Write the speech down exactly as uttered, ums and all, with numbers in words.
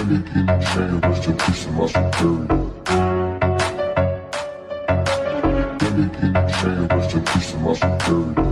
me get in the chain, rest in peace to my superior. Let me get in the chain, rest in peace to my superior.